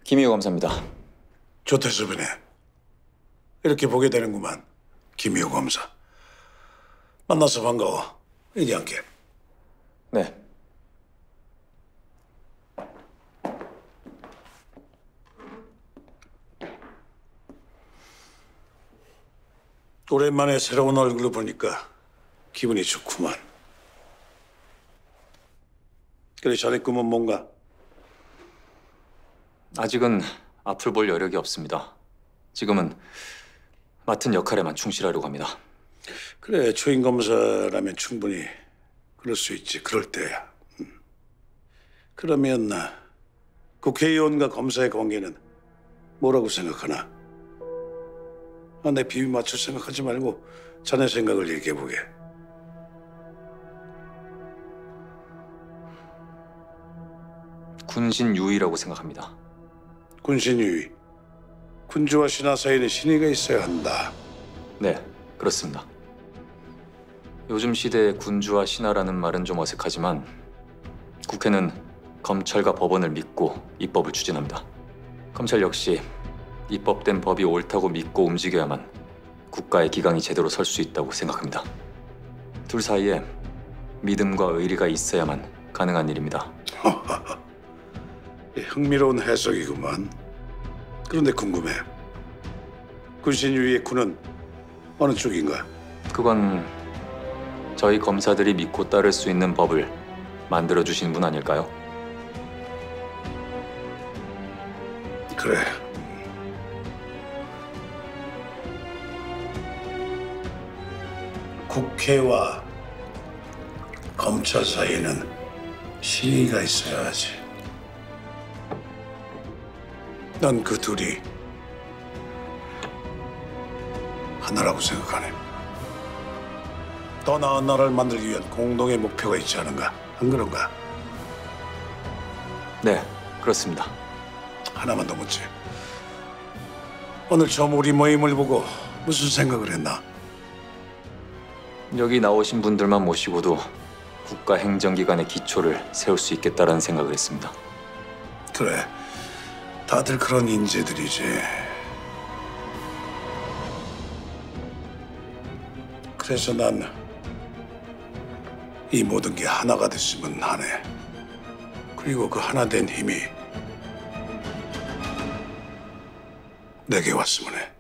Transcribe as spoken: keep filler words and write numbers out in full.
김희호 검사입니다. 조태수 변해. 이렇게 보게 되는구만. 김희호 검사. 만나서 반가워. 얘기할게. 네. 오랜만에 새로운 얼굴을 보니까 기분이 좋구만. 그래, 자네 꿈은 뭔가? 아직은 앞을 볼 여력이 없습니다. 지금은 맡은 역할에만 충실하려고 합니다. 그래, 초임 검사라면 충분히 그럴 수 있지. 그럴 때야. 음. 그러면 나 국회의원과 검사의 관계는 뭐라고 생각하나? 아, 내 비위 맞출 생각하지 말고 자네 생각을 얘기해보게. 군신 유의라고 생각합니다. 군신 유의. 군주와 신하 사이에는 신의가 있어야 한다. 네, 그렇습니다. 요즘 시대에 군주와 신하라는 말은 좀 어색하지만 국회는 검찰과 법원을 믿고 입법을 추진합니다. 검찰 역시 입법된 법이 옳다고 믿고 움직여야만 국가의 기강이 제대로 설 수 있다고 생각합니다. 둘 사이에 믿음과 의리가 있어야만 가능한 일입니다. 흥미로운 해석이구만. 그런데 궁금해. 군신유의의 군은 어느 쪽인가? 그건 저희 검사들이 믿고 따를 수 있는 법을 만들어주신 분 아닐까요? 그래. 국회와 검찰 사이에는 신의가 있어야 하지. 난 그 둘이 하나라고 생각하네. 더 나은 나라를 만들기 위한 공동의 목표가 있지 않은가? 안 그런가? 네, 그렇습니다. 하나만 더 묻지. 오늘 처음 우리 모임을 보고 무슨 생각을 했나? 여기 나오신 분들만 모시고도 국가 행정기관의 기초를 세울 수 있겠다라는 생각을 했습니다. 그래, 다들 그런 인재들이지. 그래서 난 이 모든 게 하나가 됐으면 하네. 그리고 그 하나 된 힘이 내게 왔으면 해.